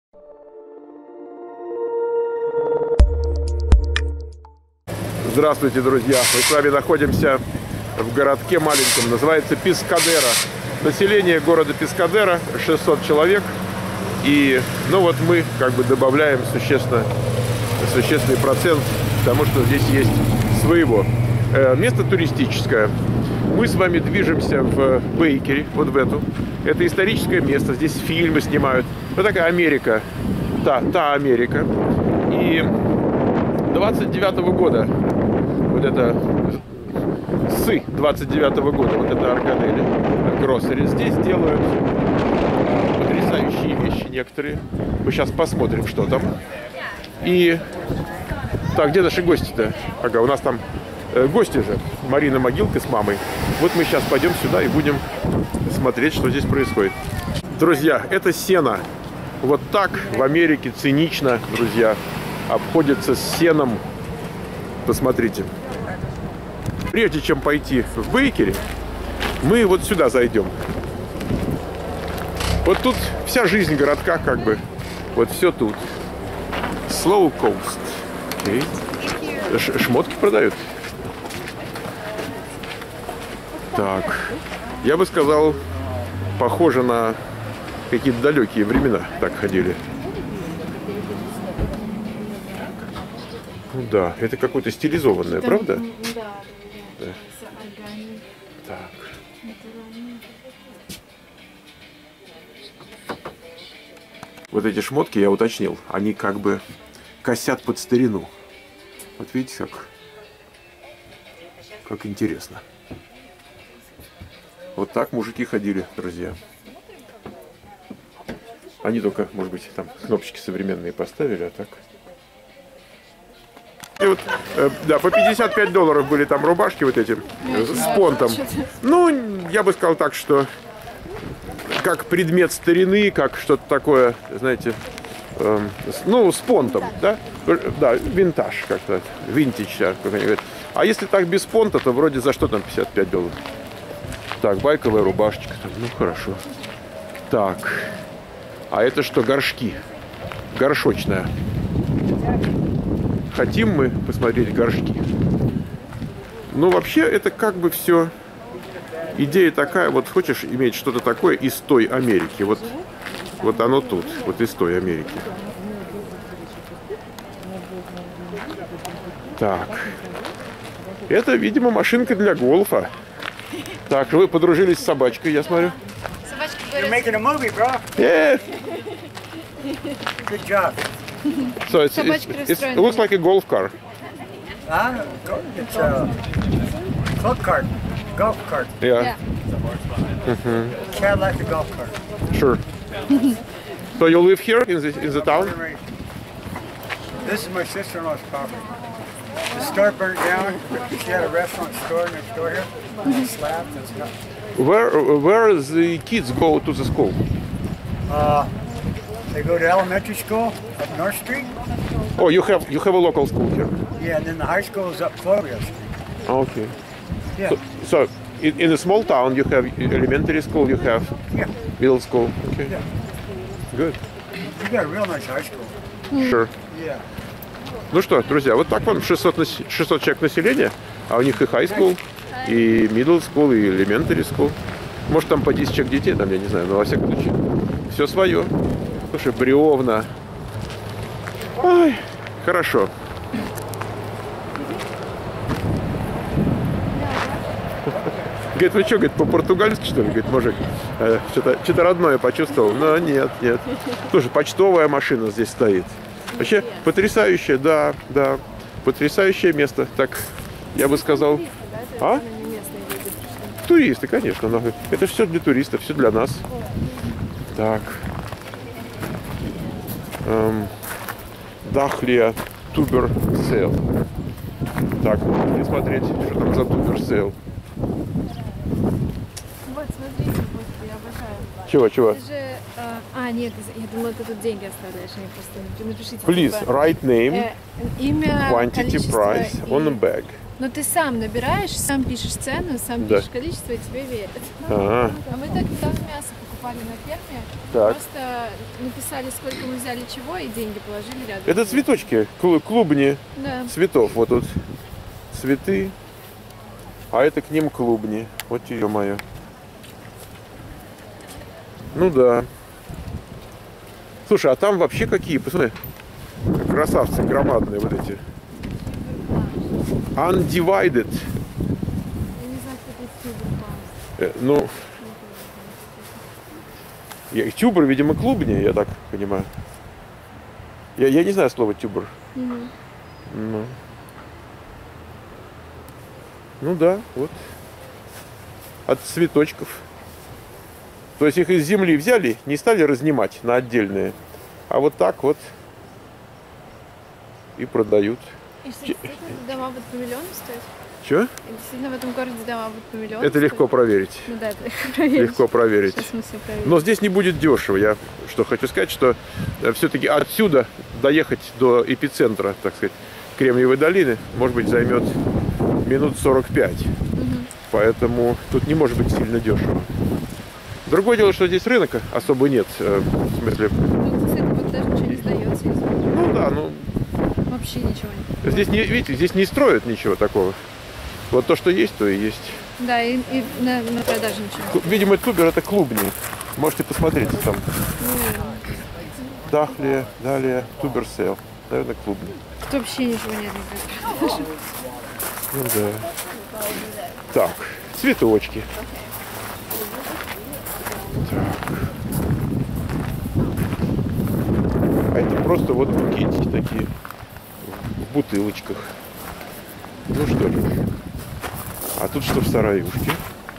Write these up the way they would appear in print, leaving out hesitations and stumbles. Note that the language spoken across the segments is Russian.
Здравствуйте, друзья! Мы с вами находимся в городке маленьком, называется Пискадера. Население города Пискадера 600 человек. И, ну вот мы как бы добавляем существенный процент к тому, что здесь есть своего. Место туристическое. Мы с вами движемся в Бейкере, вот в эту. Это историческое место, здесь фильмы снимают. Вот такая Америка, та Америка. И 29-го года, вот это, с 29-го года, вот это Аркадели Гроссери, здесь делают потрясающие вещи некоторые. Мы сейчас посмотрим, что там. И, так, где наши гости-то? Ага, у нас там гости же, Марина Могилка с мамой. Вот мы сейчас пойдем сюда и будем смотреть, что здесь происходит. Друзья, это сено. Вот так в Америке цинично, друзья, обходится с сеном. Посмотрите. Прежде чем пойти в Бейкере, мы вот сюда зайдем. Вот тут вся жизнь городка, как бы. Вот все тут. Slow Coast. Okay. Шмотки продают. Так. Я бы сказал, похоже на какие-то далекие времена так ходили. Ну да, это какое-то стилизованное, правда? Да. Так. Вот эти шмотки, я уточнил, они как бы косят под старину. Вот видите, как интересно. Вот так мужики ходили, друзья. Они только, может быть, там кнопочки современные поставили, а так... И вот, да, по $55 были там рубашки вот эти с понтом. Ну, я бы сказал так, что как предмет старины, как что-то такое, знаете, ну, с понтом, да? Да, винтаж как-то, винтидж, как они говорят. А если так без понта, то вроде за что там $55? Так, байковая рубашечка, там, ну, хорошо. Так, а это что, горшки? Горшочная. Хотим мы посмотреть горшки. Ну, вообще, это как бы все... Идея такая, вот хочешь иметь что-то такое из той Америки. Вот оно тут, вот из той Америки. Так. Это, видимо, машинка для гольфа. Так, вы подружились с собачкой, я смотрю. You're making a movie, bro. Yeah. Good job. So it looks like a golf car. It's a club cart, golf cart. Yeah. Cadillac a golf cart. Sure. So you live here in the town? This is my sister-in-law's property. The store burnt down. She had a restaurant store next door here. Slapped and stuff. Where the kids go to the school? They go to elementary school up North Street. Oh, you have a local school here. Yeah, and then the high school is up Clovia Street. Okay. Yeah. So in a small town you have elementary school, you have middle school. Okay. Yeah. Good. You got a real nice high school. Sure. Yeah. Ну что, друзья, вот так вон 600 человек населения, а у них и high school, и middle school, и elementary school. Может, там по 10 человек детей, там, я не знаю, но во всяком случае, все свое. Слушай, бревна. Ой, хорошо. Говорит, вы что, говорит, по-португальски, что ли? Говорит, мужик, что-то родное почувствовал. Но нет. Слушай, почтовая машина здесь стоит. Вообще, потрясающее, да, потрясающее место. Так, я бы сказал... А? Туристы, конечно. Но это все для туристов, все для нас. Так. Дахлия Тубер Сейл. Так, и смотреть, что там за Тубер Сейл. Вот, смотрите, я обожаю. Чего? Это же, нет, я думала, ты тут деньги оставляешь, а не просто напишите. Please, типа, write name, имя, quantity, price on a bag. Но ты сам набираешь, сам пишешь цену, сам пишешь количество, и тебе верят. Ага. А мы так там мясо покупаем. покупали на ферме. Так. Просто написали, сколько мы взяли чего, и деньги положили рядом. Это цветочки, клубни Да. цветов. Вот тут цветы, а это к ним клубни. Вот ее моя. Ну да. Слушай, а там вообще какие? Посмотри. Красавцы громадные вот эти. Undivided. Я не знаю, кто это тюбер. Ну, тюбер, видимо, клубни, я так понимаю. Я не знаю слова тюбер. Ну да, вот. От цветочков. То есть их из земли взяли, не стали разнимать на отдельные, а вот так вот и продают. И что, действительно, дома будут по миллиону стоить? Че? И действительно, в этом городе дома будут по миллиону Это стоить? легко проверить. Ну да, это легко проверить. Легко проверить. Сейчас мы все проверим. Но здесь не будет дешево. Я что хочу сказать, что все-таки отсюда доехать до эпицентра, так сказать, Кремниевой долины, может быть, займет минут 45. Поэтому тут не может быть сильно дешево. Другое дело, что здесь рынка особо нет. В смысле... Ну, кстати, вот даже ничего не сдается. Ну да, ну... Вообще ничего нет. Здесь не, видите, здесь не строят ничего такого. Вот то, что есть, то и есть. Да, и на продаже ничего. Видимо, тубер это клубни. Можете посмотреть там. Дахлия, далее, тубер сейл. Наверное, клубни. Тут вообще ничего нет. Ну да. Так, цветочки. Так. А это просто вот букетики такие в бутылочках. Ну что же. А тут что в сараюшке?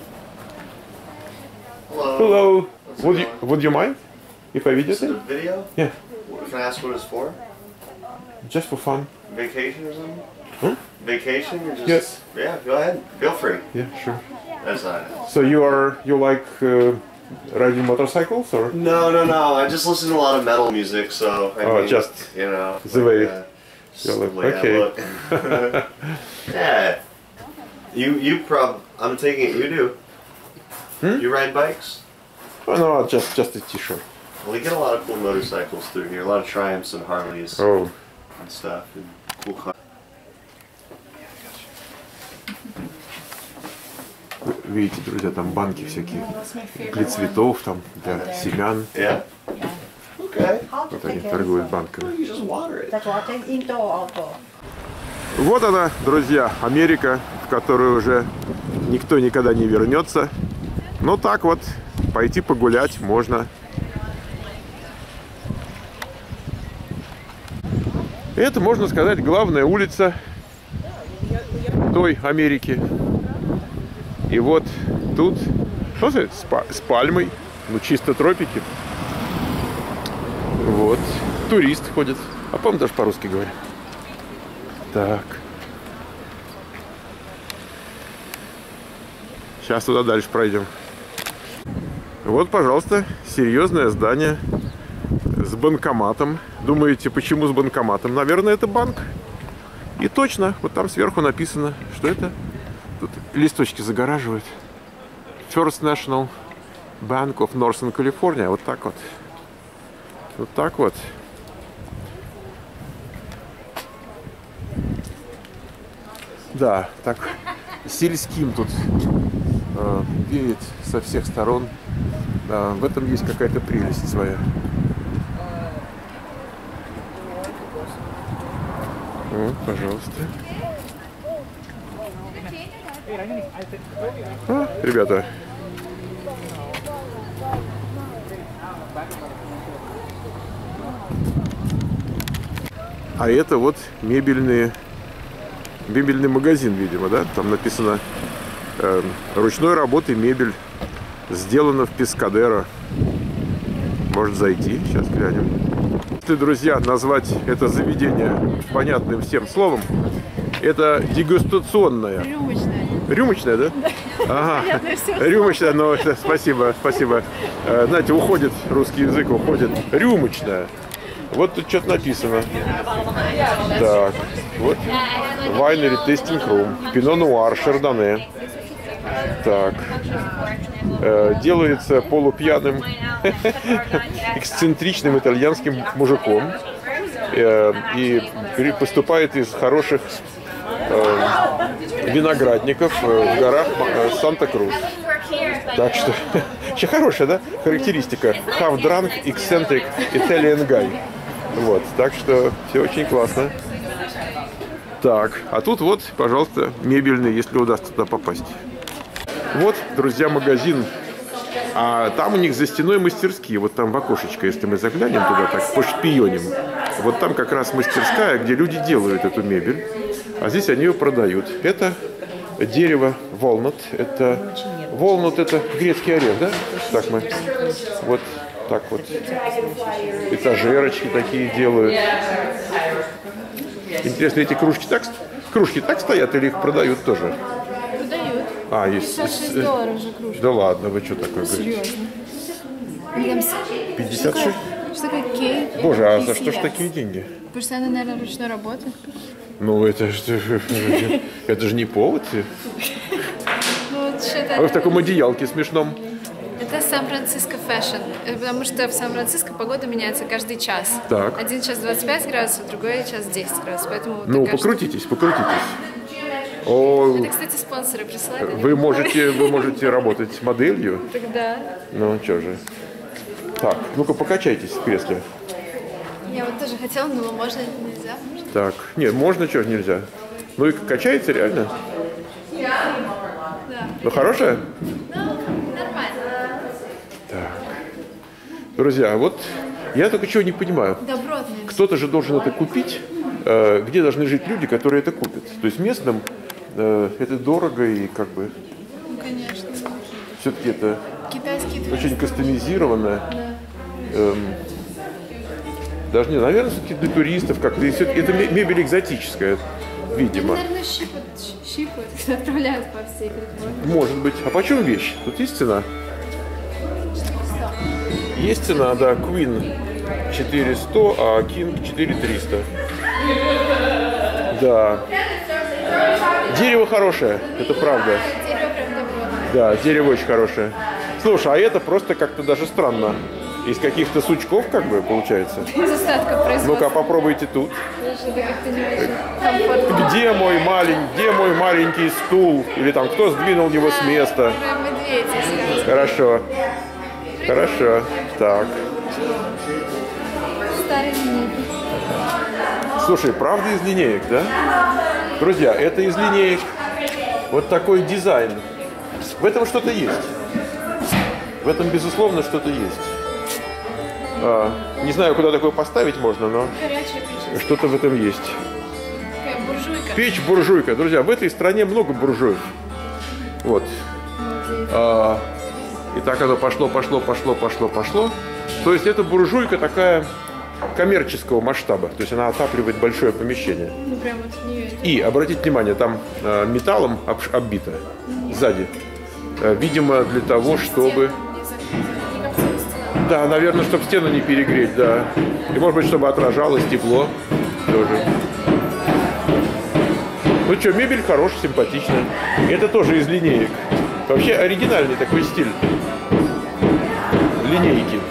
Hello. Would you mind if I video Is it a it? video? Yeah. Can I ask what it's for? Just for fun. Vacation or something? Hmm? Vacation or just? Yes. Yeah, go ahead. Feel free. Yeah, sure. That's not. So you like riding motorcycles or? No. I just listen to a lot of metal music, so I mean, just you know the way just you the look. way I Okay. look. Yeah. You I'm taking it. You do. You ride bikes? Oh no, just a t-shirt. Well, we get a lot of cool motorcycles through here. A lot of Triumphs and Harleys Oh. and stuff, and cool cars. Видите, друзья, там банки всякие для цветов, там для семян. Yeah. Okay. Вот они торгуют банками. You just water it. That's what I indoor, outdoor. Вот она, друзья, Америка, в которую уже никто никогда не вернется. Ну так вот, пойти погулять можно. Это, можно сказать, главная улица той Америки. И вот тут, что это, с пальмой, ну чисто тропики. Вот, турист ходит, а по-моему даже по-русски говорит. Так. Сейчас туда дальше пройдем. Вот, пожалуйста, серьезное здание с банкоматом. Думаете, почему с банкоматом? Наверное, это банк. И точно, вот там сверху написано, что это. Тут листочки загораживают. First National Bank of Northern California. Вот так вот. Вот так вот. Да, так сельским тут веет со всех сторон. Да, в этом есть какая-то прелесть своя. Вот, пожалуйста. Ребята. А это вот мебельный магазин, видимо, да? Там написано ручной работы мебель, сделана в Пискадеро. Может зайти, сейчас глянем. Если, друзья, назвать это заведение понятным всем словом, это дегустационное. Рюмочная. Рюмочная, да? Ага. Рюмочная, но это, спасибо. Знаете, уходит русский язык, уходит. Рюмочная. Вот тут что-то написано. Так, вот. Winery Tasting Room. Пино Нуар, Шардоне. Так. Делается полупьяным, эксцентричным итальянским мужиком. И поступает из хороших виноградников в горах Санта-Крус. Так что, вообще хорошая, да, характеристика. Half drunk, eccentric, Italian guy. Вот, так что все очень классно. Так, а тут вот, пожалуйста, мебельный, если удастся туда попасть. Вот, друзья, магазин. А там у них за стеной мастерские. Вот там в окошечко, если мы заглянем туда, так, пошпионим. Вот там как раз мастерская, где люди делают эту мебель. А здесь они ее продают. Это дерево walnut. Это walnut, это грецкий орех, да? Так мы. Вот так вот. Этажерочки такие делают. Интересно, эти кружки так стоят или их продают тоже? Продают. А, есть. $56 же кружка. Да ладно, вы что такое говорите? Серьезно. 56? Что такое кейк? Боже, а за что ж такие деньги? Потому что она, наверное, ручной работы. Ну, это же не повод. Ну, вот что-то... А вы в таком одеялке смешном. Это Сан-Франциско фэшн, потому что в Сан-Франциско погода меняется каждый час. Так. Один час 25 градусов, другой час 10 градусов. Поэтому вот Ну, такая покрутитесь. О, Это, кстати, спонсоры прислали. вы можете работать моделью. Тогда. Ну, что же. Так, ну-ка покачайтесь в кресле. Я вот тоже хотела, но можно, нельзя. Так, нет, можно, что ж нельзя. Ну и качается реально. Да. Ну, хорошая? Ну, нормально. Так. Друзья, вот я только чего не понимаю. Добротная. Кто-то же должен это купить. Где должны жить люди, которые это купят? То есть местным это дорого и как бы... Ну, конечно. Все-таки это Китайские очень кастомизировано. Да. Даже не, наверное, все-таки для туристов как-то. Это мебель экзотическая, видимо. Наверное, щипают, отправляют по всей Калифорнии. Может быть. А почем вещь? Тут есть цена? Есть цена, да. Queen 400, а King 4300. Да. Дерево хорошее, это правда. Дерево прям добротное. Да, дерево очень хорошее. Слушай, а это просто как-то даже странно. Из каких-то сучков, как бы, получается. Из остатков производства. Ну-ка, попробуйте тут. Это как-то не очень комфортно. Где мой маленький стул? Или там, кто сдвинул его с места? Прям медведь, если Хорошо. Хорошо. Так. старый линейки. Слушай, правда из линеек, да? Друзья, это из линеек. Вот такой дизайн. В этом что-то есть. В этом, безусловно, что-то есть. Не знаю, куда такое поставить можно, но Горячая печь. что-то в этом есть. Такая буржуйка. Печь-буржуйка. Друзья, в этой стране много буржуев. Вот. И так оно пошло. То есть это буржуйка такая коммерческого масштаба. То есть она отапливает большое помещение. Ну, прям вот в нее. И, обратите внимание, там металлом оббито сзади. Видимо, для того, чтобы... Да, наверное, чтобы стену не перегреть, да. И, может быть, чтобы отражалось тепло тоже. Ну что, мебель хорошая, симпатичная. Это тоже из линеек. Вообще оригинальный такой стиль. Линейки.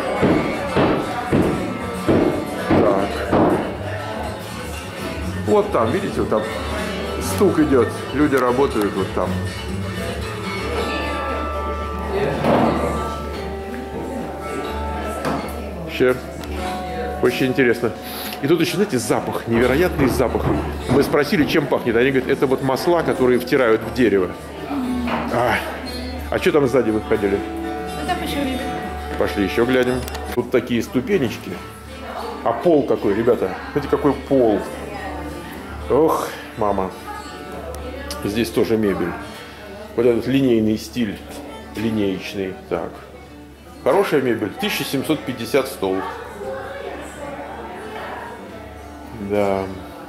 Так. Вот там, видите, вот там стук идет. Люди работают вот там. Вообще, очень интересно. И тут еще, знаете, запах, невероятный запах. Мы спросили, чем пахнет. Они говорят, это вот масла, которые втирают в дерево. А что там сзади вы ходили? Ну, там еще мебель. Пошли еще глянем. Тут такие ступенечки. А пол какой, ребята? Смотрите, какой пол. Ох, мама. Здесь тоже мебель. Вот этот линейный стиль. Линеечный. Так. Хорошая мебель. 1750 стол. Да.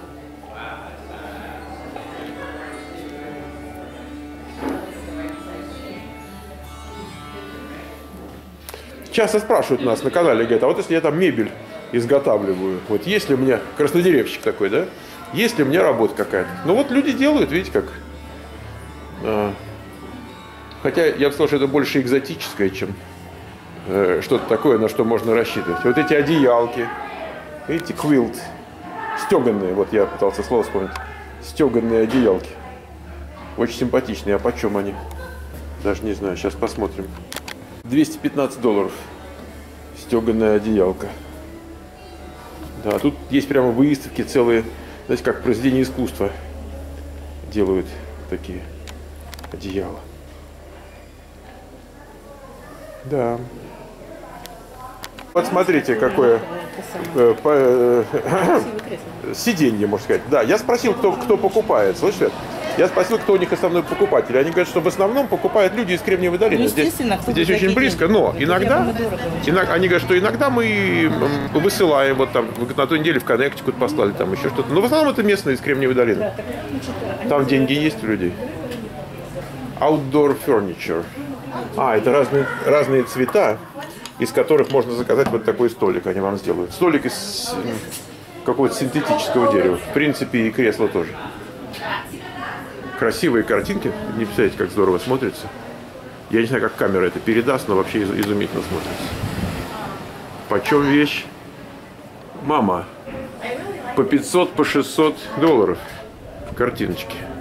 Часто спрашивают нас на канале, говорят, а вот если я там мебель изготавливаю, вот есть ли у меня, краснодеревщик такой, да, есть ли у меня работа какая-то? Ну вот люди делают, видите как. Хотя я бы сказал, что это больше экзотическое, чем что-то такое, на что можно рассчитывать. Вот эти одеялки, видите, квилт, стеганые, вот я пытался слово вспомнить, стеганые одеялки. Очень симпатичные. А почем они? Даже не знаю, сейчас посмотрим. $215. Стеганая одеялка. Да, тут есть прямо выставки целые, знаете, как произведения искусства делают такие одеяла. Да. Вот смотрите, какое сиденье, можно сказать. Да, я спросил, кто покупает. Слышите? Я спросил, кто у них основной покупатель. Они говорят, что в основном покупают люди из Кремниевой долины. Здесь очень близко, но иногда они говорят, что иногда мы высылаем, вот там на той неделе в Коннектикут послали, там еще что-то. Но в основном это местные из Кремниевой долины. Там деньги есть у людей. Outdoor furniture. Это разные цвета, из которых можно заказать вот такой столик, они вам сделают. Столик из какого-то синтетического дерева. В принципе, и кресло тоже. Красивые картинки. Не представляете, как здорово смотрится. Я не знаю, как камера это передаст, но вообще изумительно смотрится. Почем вещь? Мама. По $500, по $600 картиночки.